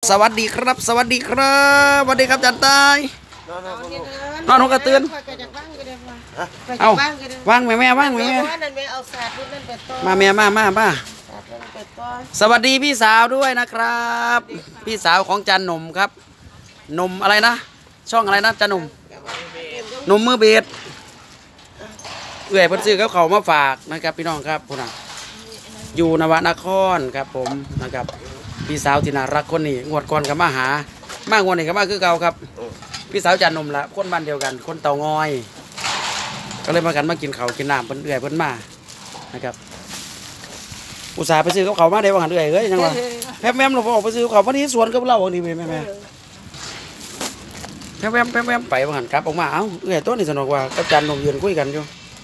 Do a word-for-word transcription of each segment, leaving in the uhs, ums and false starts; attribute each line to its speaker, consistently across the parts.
Speaker 1: สวัสดีครับสวัสดีครับสวัสดีครับจันตายนอนหัวกระตือนเอาว่างแม่แม่ว่างแม่แม่มาแม่มามามาสวัสดีพี่สาวด้วยนะครับพี่สาวของจันหนุ่มครับหนุ่มอะไรนะช่องอะไรนะจันหนุ่มหนุ่มมือเบียดเอื่อยเพิ่นซื้อกับเขามาฝากนะครับพี่น้องครับพุ่นน่ะอยู่นวนครครับผมนะครับพี่สาวที่น่ารักคนนี้งวดก่อนกับมาหามางวดนี้กับมาคือเก่าครับพี่สาวจันนมละคนบ้านเดียวกันคนเตางอยก็เลยมากันมากินเขากินน้ำเพิ่นเอื่อยเพิ่นมานะครับอุตส่าห์ไปซื้อกับเขามาได้ว่าหันเอื่อยเฮ้ยยังวะแพมแพมหลวงพ่อไปซื้อเขาวันนี้สวนกับเราวันนี้แม่แม่แพมแพมแพมแพมไปว่าหันกลับออกมาเอ้าเอื่อยต้นนี่สนุกว่ากับจันนมยืนคุยกันอยู่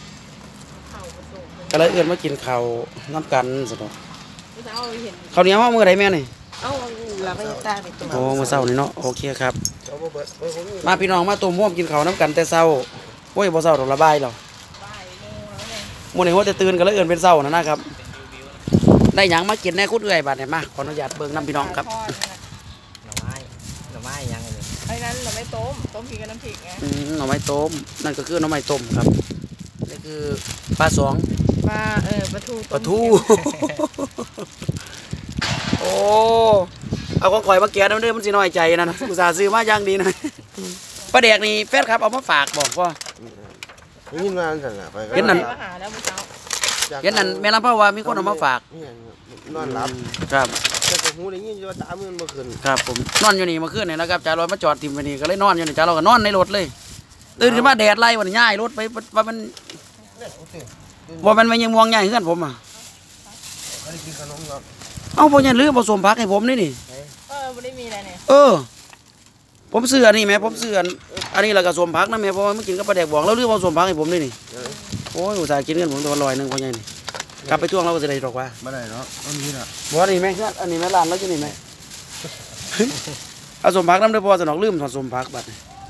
Speaker 1: ก็เลยเอื่อยมากินเขาน้ำกันสนุกเขาเนี้ยว่ามือไหนแม่นี่โอ้มาเศร้านี่เนาะโอเคครับมาพี่น้องมาตุ่มห่วมกินเขาน้ำกันแต่เศร้าโอ้ยบ่เศร้าดอกระบายหรอมูนี่ว่าจะตื่นกันแล้วเอื่นเป็นเศร้านะนะครับได้หยังมากินแน่คุดเอื่อยบาดเนี่ยมาขออนุญาตเบิ่งน้ำพี่น้องครับ
Speaker 2: หน่อไม้หน่อไม้ยังไงไอ้นั้นหน่อไม้ต้มต้มกินกับน้ำพริกไง
Speaker 1: หน่อไม้ต้มนั่นก็คือหน่อไม้ต้มครับนี่คือปลาสอง
Speaker 2: ปลาเออปลาทู
Speaker 1: ปลาทูโอ้เอาของข่อยมาแกะน้ำเด้อมันสิน้อยใจนะอุตส่าห์ซื้อมาอย่างดีนะปลาแดกนี่แฟนครับเอามาฝากบอกว่า
Speaker 3: ยินมาสั่งไป
Speaker 1: เห็นนั่นเห็นนั่นแม่ลำพ่อว่ามีคนเอามาฝาก
Speaker 3: นอนหลับ
Speaker 1: ครับ
Speaker 3: แต่ผมหูได้ยินว่าตามือเมื่อคืน
Speaker 1: ครับผมนอนอยู่นี่เมื่อคืนนี่นะครับจ่าลอยมาจอดทิมไปนี่ก็เลยนอนอยู่นี่จ่าลอยก็นอนในรถเลยตื่นขึ้นมาแดดไล่วันง่ายรถไปว่ามันว่ามันไม่ยังมองง่ายเพื่อนผมอ่ะเอาพวกนี้ลือผสมพักให้ผมนี่นี่
Speaker 2: เออไม่ได้มีอะไรเนี่ย
Speaker 1: เออผมซื้ออันนี้ไหมผมซื้ออันอันนี้เราก็สมพักนะแม่เพราะว่าไม่กินก็ปลาแดกบอกแล้วลือผสมพักให้ผมนี่นี่โอ้ยอุตส่าห์กินเงินผมตัวลอยหนึ่งพวกนี้นี่กลับไปท่วงเราก็จะได้หรอกว่า
Speaker 3: ไม่ได้เนาะอันนี้นะ
Speaker 1: บอกอันนี้ไหมอันนี้แม่ร้านแล้วจะนี่ไหมเอาสมพักน้ำเดือดพอสนองลืมถอดสมพักบัด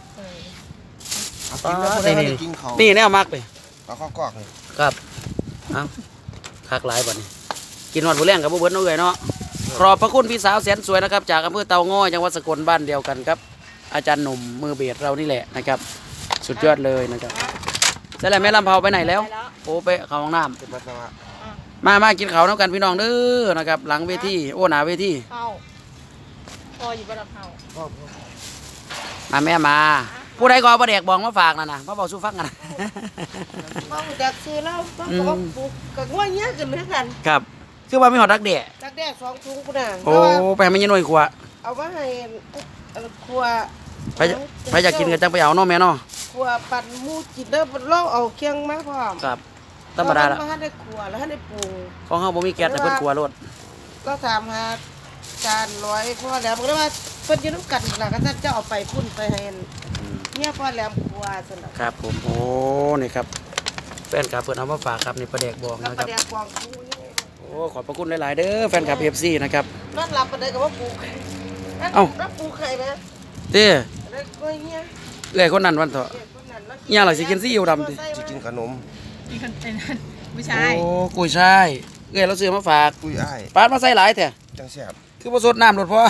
Speaker 1: นี่นี่นี่แนวมากเลย
Speaker 3: เอาข้าวกอกเลย
Speaker 1: ครับเอาคักหลายบัดนี้กินหอดผู้เลี้ยงกับผู้เบิ้ลน้องเอ๋ยเนาะขอบพระคุณพี่สาวแสนสวยนะครับจากอำเภอเตางอยจังหวัดสกลบ้านเดียวกันครับอาจารย์หนุ่มมือเบียดเรานี่แหละนะครับสุดยอดเลยนะครับเสร็จแล้วแม่ลำเผาไปไหนแล้วโอ้ไปเข้าห้องน้ำมามากินข้าวน้ำกันพี่น้องเด้อนะครับหลังเวทีโอ้หนาเวที
Speaker 2: พออยู่บนลำเผา
Speaker 1: มาแม่มาผู้ใดก็เอาปลาแดกบองมาฝากนะนะมาบอกสู้ฟังกัน
Speaker 2: พ่อจะซื้อแล้วพ่อก็ปลูกกับว่าเงี้ยกันเหมือนกัน
Speaker 1: ครับคือว่าไม่หอดดักแด่
Speaker 2: ดักแด่สองถุงคุณน่ะ
Speaker 1: โอ้ไปไม่ยันหน่วยขวา
Speaker 2: เอาไว้ให้ครัว
Speaker 1: ไปไปอยากกินกันจังไปเอาเนาะแม่เนาะ
Speaker 2: ครัวปั่นมูจิตเด้อล่องเอาเคียงมาพร้อม
Speaker 1: ครับธรรมดาละ
Speaker 2: แล้วให้ได้ครัวแล้วให้ได้ปรุง
Speaker 1: ของเขาบ่มีแก๊สแต่เพิ่นครัวรถ
Speaker 2: ก็ถามหาจานร้อยพ่อแหลมก็ได้ว่าเพิ่นยืนกันหลังกันจะเอาไปพุ่นไปให้เนี่ยพ่อแหลมครัวสนับ
Speaker 1: ครับผมโอ้นี่ครับแฟนคลับเพิ่นเอามาฝากครับนี่ปลาแดกบองนะครับโอ้ขอบพระคุณหลายๆเด้อแฟนคลับ เอฟ ซี นะครับ
Speaker 2: นั่นหลับไปเลยกับว่าปลูก
Speaker 1: เอ้า
Speaker 2: รับปลูกไข่ไหม
Speaker 1: เต้เอ้ยคนนั้นวันเถอะเนี่ยอะไรสิกินซีอิ๊วดำดิ
Speaker 3: สิกินขนม
Speaker 2: กินขนมไม่ใช่
Speaker 1: โอ้กุยช่ายเอ้ยเราซื้อมาฝาก
Speaker 3: กุยอ้าย
Speaker 1: ปาดมาใส่หลายแท้
Speaker 3: จังแซ่บ
Speaker 1: คือผสมน้ำหลดพอ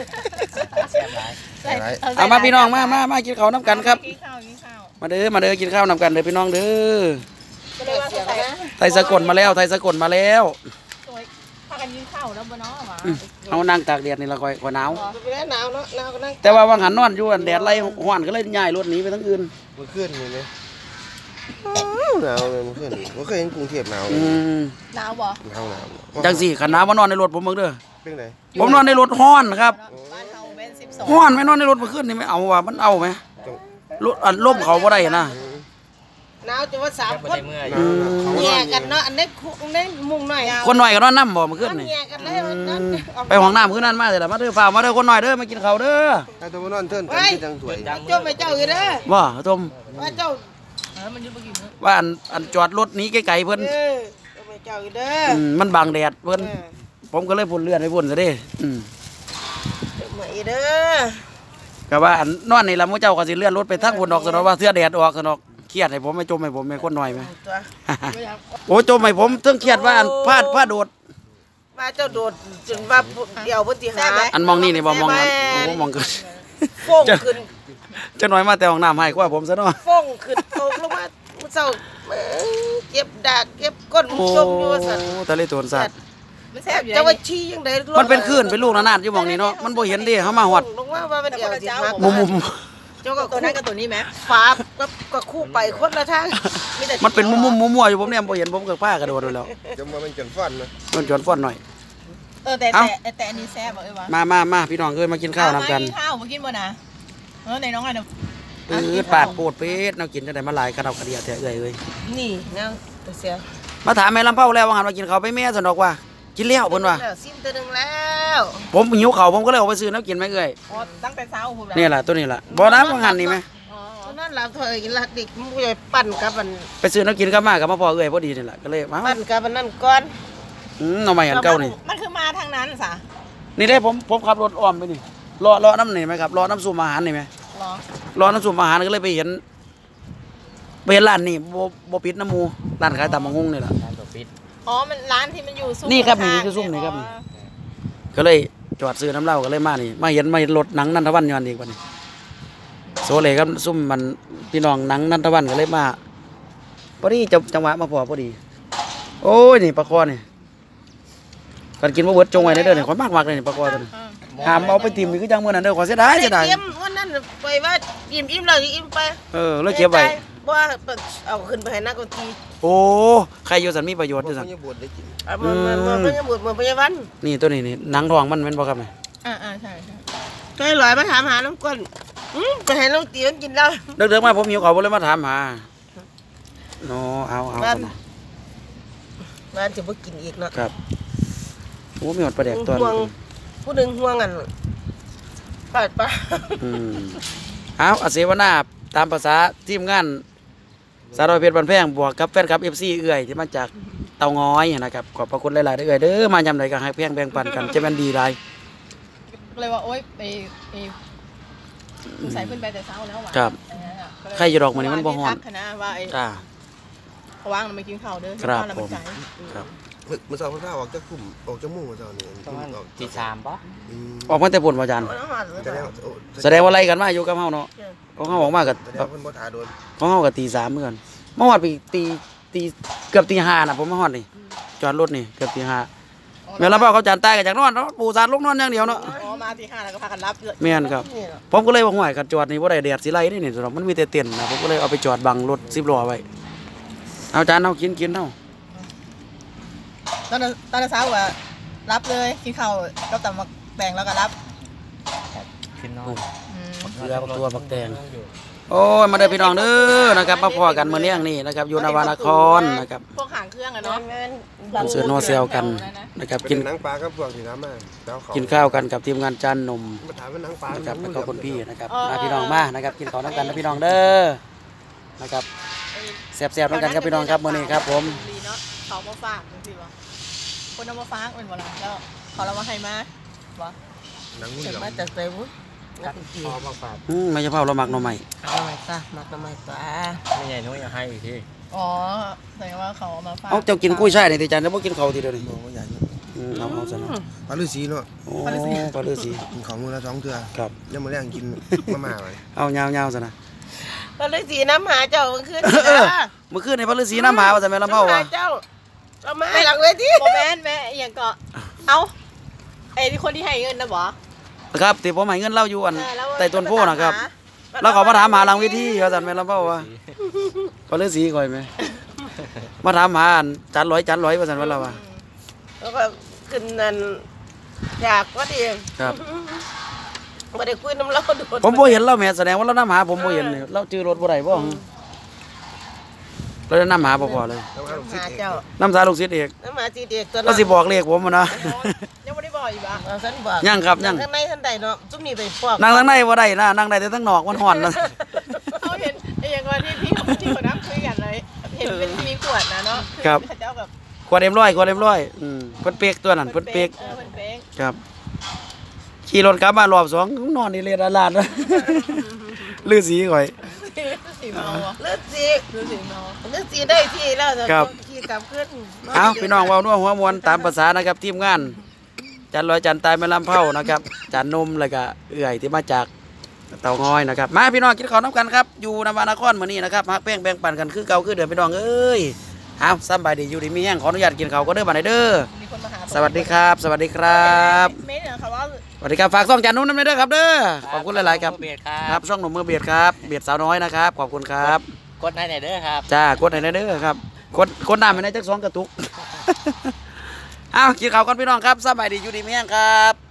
Speaker 1: เอามาพี่น้องมามามากินข้าวน้ำกันครับมาเด้อมาเด้อกินข้าวน้ำกันเลยพี่น้องเด้อไทยสกลมาแล้วไทยสกลมาแล้ว
Speaker 2: พากันกินข้าวแล้วบ่เนาะ
Speaker 1: เอานั่งตากแดดนี่ละคอยคอยหนาว
Speaker 2: หนาวเนาะหนาวก็นั่ง
Speaker 1: แต่ว่าวังหันนอนอยู่แดดไล่ห้อนก็เลยย้ายรถหนีไปทั้งอื่น
Speaker 3: เมื่อคืนนี่เลยหนาวเลยเมื่อคืนเมื่อคืนกรุงเทพหนาว
Speaker 2: หนาวบ่
Speaker 3: หนาวหนาว
Speaker 1: จังสี่ขันหนาวมานอนในรถผมเมื่อเด้อ
Speaker 3: เป็นไง
Speaker 1: ผมนอนในรถห้อนครับห้อนไม่นอนในรถเมื่อคืนนี่ไม่เอาว่ะมันเอาไหมรถอันล่มเขาบ่ได้นะ
Speaker 2: หนาวจะว่าสามคนแย่กันเนาะอันนี้อันนี้มุงหน่อย
Speaker 1: คนหน่อยก็นอนน้ำบ่เมื่อคืนนี่ไปห้องน้ำคืนนั้นมาเลยละมาเด้อฝ่ามาเด้อคนหน่อยเด้อมากินข้าวเด้อ
Speaker 3: ไอ้ตัวมันนอนเทินกันที่จังสวย
Speaker 2: เจ้าไปเจ้าอยู่เด้อ
Speaker 1: ว่าต้ม
Speaker 2: ว่าเจ้า
Speaker 1: ว่าอันอันจอดรถนี้ไกลๆเพิ่น
Speaker 2: เจ้าอยู่เด้อ
Speaker 1: มันบังแดดเพิ่นผมก็เลยพุ่นเลื่อนไปพุ่นซะดิ
Speaker 2: มาอีเด้อ
Speaker 1: ก็ว่าอันนอนนี่ละมื้อเจ้าก็สิเลื่อนรถไปทางพุ่นออกซะเนาะว่าเสื้อแดดออกซะเนาะเครียดให้ผมไม่จมให้ผมไม่คนหน่อยไหมโอ้จมให้ผมต้องเครียดว่าอันพลาดพลาดโดด
Speaker 2: มาเจ้าโดดจนว่าเดี๋ยวเพิ่นสิหา
Speaker 1: อันมองนี่นี่บ่มองกันโอ้มองกัน
Speaker 2: ฟ้องขึ้น
Speaker 1: จะน้อยมาแต่ห้องน้ำให้กว่าผมซะเนาะ
Speaker 2: ฟ้องขึ้นตกลงมามื้อเช้าเก็บดากเก็บก้นมุ
Speaker 1: โอ้
Speaker 2: จมอยู่ว่าซั่น
Speaker 1: ทะเลโทนสัตว์
Speaker 4: มันแซ่บอยู่
Speaker 2: จะว่าชี้ยังได
Speaker 1: มันเป็นคลื่นเป็นลูกระนาดอยู่หม่องนี้เนาะมันบ่เห็นดิเฮามาฮอด
Speaker 2: ลงมาว่าเป็นเดี๋ยวสิหัก
Speaker 1: มุม
Speaker 2: เจ้าก็
Speaker 4: ตัวนั้นกับตัวนี้ไหม
Speaker 2: ฝากับก็คู่ไปคนละทาง
Speaker 1: ๆมันเป็นมุมๆมั่วๆอยู่ผมเนี่ยบ่เห็นผมก็พากระโดดไปแล้ว
Speaker 3: จะมาเป็นจังฟันนะ
Speaker 1: มันจวนฟ้อนหน่อย
Speaker 4: เออแต่
Speaker 1: เอ้า
Speaker 4: แต่แต่อันนี้แซ่บเอ้ยวะ
Speaker 1: มามามาพี่น้องเอ้ยมากินข้าวนํกัน
Speaker 4: เอข้าวมากินบ่นะเออในน้องอะไร
Speaker 1: ปืดปาดโปดเป็ดแนวกินจังได๋มาหลายกระดอกกระเดียแท้เอ้ยเอ้ย
Speaker 2: นี่แนวตัวเสีย
Speaker 1: มาถามแม่ลำเผาแล้วว่าหันมากินข้าวไปแม่ซั่นดอกว่ากินแล้วเพิ่นว่า
Speaker 2: แล้วสิ้นตัวหนึงแล้ว
Speaker 1: ผมหิวข้าวผมก็เลยออกไปซื้อน้ำกินไหมเอ้ย
Speaker 4: อ๋อตั้งแต่เช้าผม
Speaker 1: นี่แหละตัวนี้แหละบ่น้ำว่าหันนี่ไหม
Speaker 4: อ๋อ
Speaker 2: ตอนนั้นหลับเถอยกินลักดิกมึงไปปั่นกับมัน
Speaker 1: ไปซื้อน้ำกินกลับมากับมาพอเอ้ยพอดีนี่แหละก็เลยมา
Speaker 2: ปั่นกับมันนั่นก่อน
Speaker 1: อืมเอาใหม่อันเก่านี่
Speaker 4: มันคือมาทางนั้นสะ
Speaker 1: นี่ได้ผมผมขับรถอ้อมไปนี่รอรอน้ำนี่ไหมครับรอน้ำซุปอาหารนี่ไหม
Speaker 4: หรอ
Speaker 1: รอน้ำซุปอาหารก็เลยไปเห็นไปเห็นร้านนี่บ่บ่ปิดน้ำหมูร้านขายตำบักหุ่งนี่แหละ
Speaker 4: อ๋อมันร้านที่มันอยู่ซุ้ม
Speaker 1: นี่ครับนี่
Speaker 4: ข้างๆ
Speaker 1: คือซุ้มนี่ครับ
Speaker 4: อ๋อ
Speaker 1: ก็เลยจอดซื้อน้ำเหล้าก็เลยมานี่มาเห็นมาเห็นรถหนังนันทวันย้อนอีกวันนี้โซเลยครับซุ่มมันพี่น้องหนังนันทวันก็เลยมาพอดีจังจังหวะมาพอพอดี โอ้ยนี่ปลาคอนี่กันกินบ่เบิดจงไว้เด้อเนี่ยขอยมากมากเลยนี่ปลาคอตัวนี้
Speaker 4: อ่า
Speaker 1: หามเอาไปทิ่มนี่คือจังมื้อนั้นเด้อขอเสียดายเสียดาย
Speaker 2: เตรียมวันนั้นไปว่าอิ่มอิ่มแล้วอิ่มไป
Speaker 1: เออแล้วเก็บไว้
Speaker 2: บ่ว่าเอาขึ้นไปให้นักดนตรี
Speaker 1: โอ้ใครอยู่สันมีประโยชน์
Speaker 3: มั
Speaker 1: ด้วยสัน
Speaker 3: นจะบวชได้กิน
Speaker 2: เอามันมันมันมันยังบวชมันพยาบาล
Speaker 1: นี่ตัวนี้นี่หนังทองมันแม่นบ่ครับแม่
Speaker 4: อ่าอ่าใช่ใช่
Speaker 2: ก็ลอยมาถามหาน้ำก้นอืมไปให้น้องตีมันกินแล้ว
Speaker 1: เด็กๆมาผมหิวข้าวบ่เลยมาถามหาโนเอาเอา
Speaker 2: บ้าน
Speaker 1: ซะนะ
Speaker 2: บ้านจะบ่กินอีกเนาะ
Speaker 1: ครับโอ้มีหอดปลาแดกตัว
Speaker 2: ห่วง
Speaker 1: นึง
Speaker 2: ผู้หนึ่งห่วงกันปาดปา
Speaker 1: อืมเอาอาเสวนาตามภาษาทีมงานสารพัดเพชรบันแพงบวกกับแฟนคลับ เอฟ ซี เอื้อยที่มาจากเตาง้อยนะครับขอบพระคุณหลายๆเด้อเอื้อยเด้อมายามใดก็ให้แพงแบ่งปันกันจะแม่นดีหลาย
Speaker 4: ก็เลยว่าโอ๊ยไปไปใส่ขึ้นไปแต่เช้าแล้วว่ะ
Speaker 1: ครับ
Speaker 4: อันนั้นอะก็เลย
Speaker 1: ใครอยู่ดอกมื้อนี้มันบ่ฮ้อน
Speaker 4: ทักคณะว่าไอ้
Speaker 1: จ้า
Speaker 4: เขาว่างเราไปกินข้าวเด้อ
Speaker 1: ครับ
Speaker 4: ข้าวน่ะมันไก่
Speaker 1: ครับ
Speaker 3: เมื่อเช้าข้าวออกจากกลุ่มออกจากหมู่เมื่อเช้านี่
Speaker 5: ประมาณ
Speaker 3: ออก
Speaker 5: ตีสามปะ
Speaker 3: อืม
Speaker 1: ออกมาแต่ปุ่นบ่อาจารย์
Speaker 3: แสดงว่าโอ้
Speaker 1: แสดงว่าไล่กันมาอยู่กับเฮาเนาะของเฮาออกมาก็
Speaker 3: แสดงว่าเพิ่นบ่ทาโดน
Speaker 1: ของเฮาก็ตีสามเหมือนกันมาฮอดไปตีตีเกือบตีห้าน่ะผมมาฮอดนี่จอดรถนี่เกือบตีห้าแม่นแล้วพ่อเขาจานตายก็จากนอนเนาะปูสาดลงนอนอย่างเดียวเนาะ
Speaker 4: อ๋อมาที่ห้าแล้วก็พากันรับเลย
Speaker 1: แม่นครับ ผมก็เลยว่าห่วยกันจอดนี่บ่ได้แดดสิไล่นี่นี่สำหรับมันมีแต่เต็นท์นะผมก็เลยเอาไปจอดบังรถสิบล้อไว้เอาจานเอากินกินเฮา
Speaker 4: ตอนนั้นตอนนั้นเช้าว่ารับเลยกินข้าวก็ตำมาแบ่งแล้วก็รับ
Speaker 5: ขึ้นนอน
Speaker 4: อืม
Speaker 1: เกลือบักตัวบักแตงโอ้ยมาเด้อพี่น้องเด้อนะครับมาพอกันมื้อนี้นี่นะครับอยู่นวานครนะครับ
Speaker 4: พวกหางเครื่องอะเนาะ
Speaker 1: ผมซื้อโนเซลกันนะครับ
Speaker 3: กิ
Speaker 1: กิ
Speaker 3: น
Speaker 1: น
Speaker 3: หนังปลากับพวกที่น้ำมาแล้วเขา
Speaker 1: กินข้าวกันกับทีมงานจานนม
Speaker 3: มาถามว่าหนังปลา
Speaker 1: นะครับแล้ว
Speaker 3: ห
Speaker 1: ก็
Speaker 3: นัง
Speaker 1: คุณพี่นะครับ
Speaker 4: เออ
Speaker 1: มาพี่น้องมานะครับกินข้าวน้ำกันนะพี่น้องเด้อนะครับแซ่บๆน้ำกันครับพี่น้องครับมื้อนี้ครับผม
Speaker 4: ดีเนาะเขามาฝากจริงๆวะคนเอามาฝากเป็นบ่ล่ะแล้วเขาเรามาให้มาบ่
Speaker 3: หนังงู
Speaker 2: จะ
Speaker 3: เหลือม
Speaker 2: มาจากไสบุนักดนตรี
Speaker 5: พอมาฝาก
Speaker 1: อืมไม่ใช่เผาเราหมักหน่อใหม่
Speaker 2: เอาไว้ซะมักทำไมปลา
Speaker 5: ไม่ใหญ่นู้นอยากให้อีกที
Speaker 4: อ๋อแสดงว่าเขาเอามาฝาก
Speaker 1: เอาเจ้ากินกุ้ยช่ายนี่ติจานแล้วบ่กินข้าวทีเดียวนี่
Speaker 3: มองว่าใหญ่
Speaker 1: อืมเอาเอาซะนะ
Speaker 3: ปลาฤาษีเนาะ
Speaker 1: โอ้ปลาฤาษี
Speaker 3: กินของมือละสองเทื่อ
Speaker 1: ครับ
Speaker 3: ยังมาแรงกินมาม่าไว้
Speaker 1: เอายาวๆซะนะ
Speaker 2: ก็เลยสีน้ำหาเจ้ามันขึ้น
Speaker 1: เออ เมื่อคืนในพระฤาษีน้ำหาว่าจะแม่นลำเผา
Speaker 2: น้ำหา
Speaker 1: ว่ะ
Speaker 2: เจ้าเอามาหลังเวที
Speaker 4: โมแมนแม่อหย่างก็เอาไอ้ที่คนที่ให้เงินนะบ่
Speaker 1: ครับที่ผมให้เงินเล่าอยู่อัน
Speaker 4: เออแล้ว
Speaker 1: ใต้ต้นโพนะครับ แล้วเขามาถามหาหลังเวทีว่าจันแม่นลำเผาว่ะพระฤาษีก่อยไหมมาถามหาอันจานร้อยจานร้อยว่าจันว่าเราว่ะ
Speaker 2: แล้วก็ขึ้นนั่นอยากว่าดี
Speaker 1: ครับ
Speaker 2: ไม่ได้คุยน้ำเล่าโดด
Speaker 1: ผมบ่เห็นเราแม่แสดงว่าเราน้ำหาผมบ่เห็นนี่เราจื้อรถบ่ได้บ่เราได้น้ำหาบ่พอเลย
Speaker 3: แล้วก็ลูกศิษ
Speaker 2: หา
Speaker 3: ย์เอก
Speaker 2: เจ้า
Speaker 1: น้ำสาลูกศิษย์เอก
Speaker 2: น้ำหาจีเด็กตัว
Speaker 1: เราสิบอกเลขผมอะนะ
Speaker 4: ยังไม่ได้บอกอีกบ่
Speaker 2: เอาฉันบอก
Speaker 1: ยังครับยัง
Speaker 2: ข้างในท่านใดเนาะจุ่มนี่ไปฟอก
Speaker 1: นั่งทางในบ่ได้นะนั่งได้แต่ทางนอกมันฮ้อนนะ
Speaker 4: เขาเห็นไอ้อย่างว่าที่พี่ที่คนนั่งคุยกันเลย เห็นเป็นมีขวดนะเนาะอ
Speaker 1: ครับ
Speaker 4: เจ้าแบบ
Speaker 1: กว่าเอ็มร้อยกว่าเอ็มร้อยอืมเพิ่นเป๊กตัวนั้นเพิ่นเป๊ก
Speaker 4: เออเพิ่นเป๊ก
Speaker 1: ครับขี่รถกลับมารอบสองนอนนี่เลยดาลาดนะลือสีข่อย
Speaker 4: สีสีเมาวะ
Speaker 2: เลือดสี
Speaker 4: ฤาษีเมา
Speaker 2: เลือดสีได้ที่แล้วจะ
Speaker 1: ครับ
Speaker 2: ขี่กลับขึ้น
Speaker 1: เอาพี่น้องเว้านัวหัวมวนตามภาษานะครับทีมงานจันลอยจันตายแม่ลำเผานะครับจันนมแล้วก็เอื่อยที่มาจากเต่างอยนะครับมาพี่น้องกินข้าวน้ำกันครับอยู่นวานครมื้อนี้นะครับฮักแป้งแบ่งปันกันคือเก่าคือเดิมพี่น้องเอ้ยเอาสำบายดีอยู่ดีมีแห้งขออนุญาตกินข้าวก็เด้อบัดนี้เด้อ
Speaker 4: มีคนมาหา
Speaker 1: สวัสดีครับ สวัสดีครับ
Speaker 4: เมย์เนี่ยค่ะว่า
Speaker 1: สวัสดีครับฝากซ่องจันนุ่มน้ำเด้อครับเด้อขอบคุณหลายๆครับ
Speaker 5: เบียดครั
Speaker 1: ครับ บช่องหนุ่มมือเบียดครับเบียดสาวน้อยนะครับขอบคุณครับ
Speaker 5: กดให้หน่อยเด้อครับ
Speaker 1: จ้ากดให้เด้อครับกดกดน้ำให้ในจักสองกระตุก อ้าวกินข้าวกันพี่น้องครับสบายดีอยู่ดีมีแห้งครับ